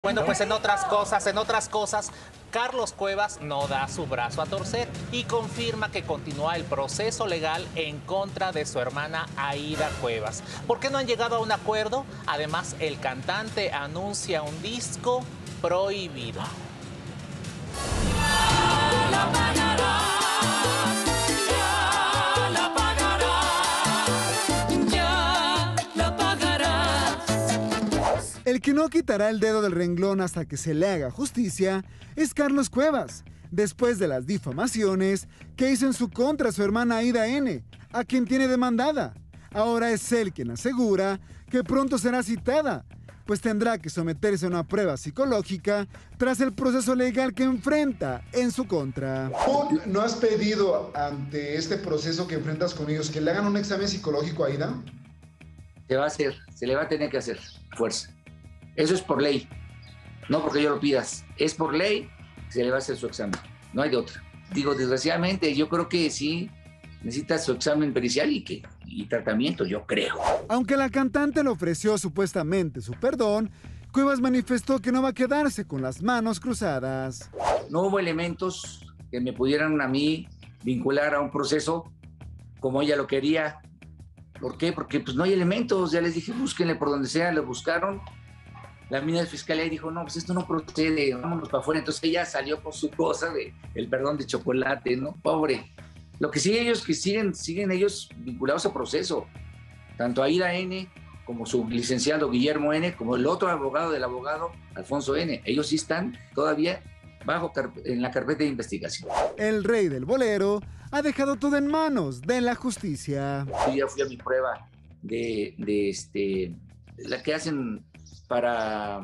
Bueno, pues en otras cosas, Carlos Cuevas no da su brazo a torcer y confirma que continúa el proceso legal en contra de su hermana Aida Cuevas. ¿Por qué no han llegado a un acuerdo? Además, el cantante anuncia un disco prohibido. El que no quitará el dedo del renglón hasta que se le haga justicia es Carlos Cuevas, después de las difamaciones que hizo en su contra su hermana Aida N., a quien tiene demandada. Ahora es él quien asegura que pronto será citada, pues tendrá que someterse a una prueba psicológica tras el proceso legal que enfrenta en su contra. ¿Tú no has pedido ante este proceso que enfrentas con ellos que le hagan un examen psicológico a Aida? Se va a hacer, se le va a tener que hacer, fuerza. Eso es por ley, no porque yo lo pidas. Es por ley que se le va a hacer su examen, no hay de otra. Digo, desgraciadamente, yo creo que sí necesita su examen pericial y tratamiento, yo creo. Aunque la cantante le ofreció supuestamente su perdón, Cuevas manifestó que no va a quedarse con las manos cruzadas. No hubo elementos que me pudieran a mí vincular a un proceso como ella lo quería. ¿Por qué? Porque pues no hay elementos, ya les dije, búsquenle por donde sea, lo buscaron. La mina de fiscalía dijo, no, pues esto no procede, vámonos para afuera. Entonces ella salió con su cosa de el perdón de chocolate, ¿no? Pobre. Lo que sí ellos, que siguen ellos vinculados a proceso. Tanto Aida N., como su licenciado Guillermo N., como el otro abogado del abogado Alfonso N. Ellos sí están todavía en la carpeta de investigación. El rey del bolero ha dejado todo en manos de la justicia. Yo ya fui a mi prueba de la que hacen para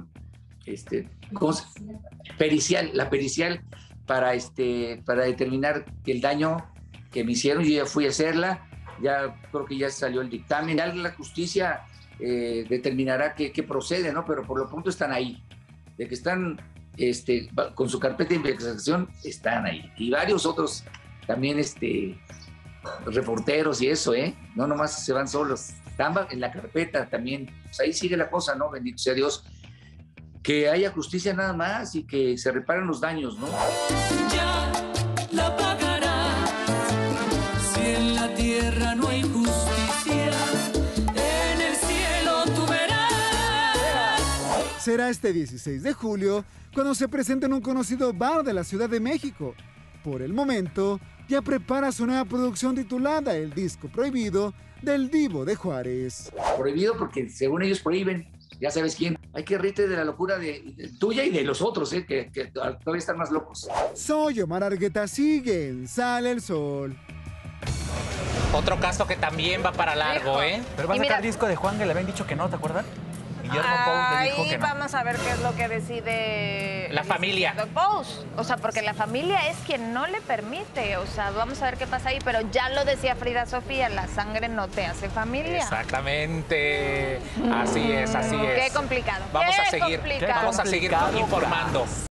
pericial, la pericial para determinar que el daño que me hicieron, yo ya fui a hacerla, ya creo que ya salió el dictamen, ya la justicia determinará qué procede, ¿no? Pero por lo pronto están ahí, de que están con su carpeta de investigación, están ahí. Y varios otros también reporteros y eso, no nomás se van solos, están en la carpeta también. Pues ahí sigue la cosa, ¿no? Bendito sea Dios. Que haya justicia nada más y que se reparen los daños, ¿no? Ya la pagará. Si en la tierra no hay justicia, en el cielo tú verás. Será este 16 de julio cuando se presente en un conocido bar de la Ciudad de México. Por el momento, ya prepara su nueva producción titulada El Disco Prohibido del Divo de Juárez. Prohibido porque según ellos prohíben, ya sabes quién. Hay que reírte de la locura tuya y de los otros, que todavía están más locos. Soy Omar Argueta, sigue en Sale el Sol. Otro caso que también va para largo, Pero va a sacar disco de Juan, que le habían dicho que no, ¿te acuerdas? Guillermo Pous le dijo que no. Vamos a ver qué es lo que decide la familia. Pous. O sea, porque la familia es quien no le permite. O sea, vamos a ver qué pasa ahí. Pero ya lo decía Frida Sofía, la sangre no te hace familia. Exactamente. Así es, así es. Qué complicado. Vamos Qué a seguir complicado. informando.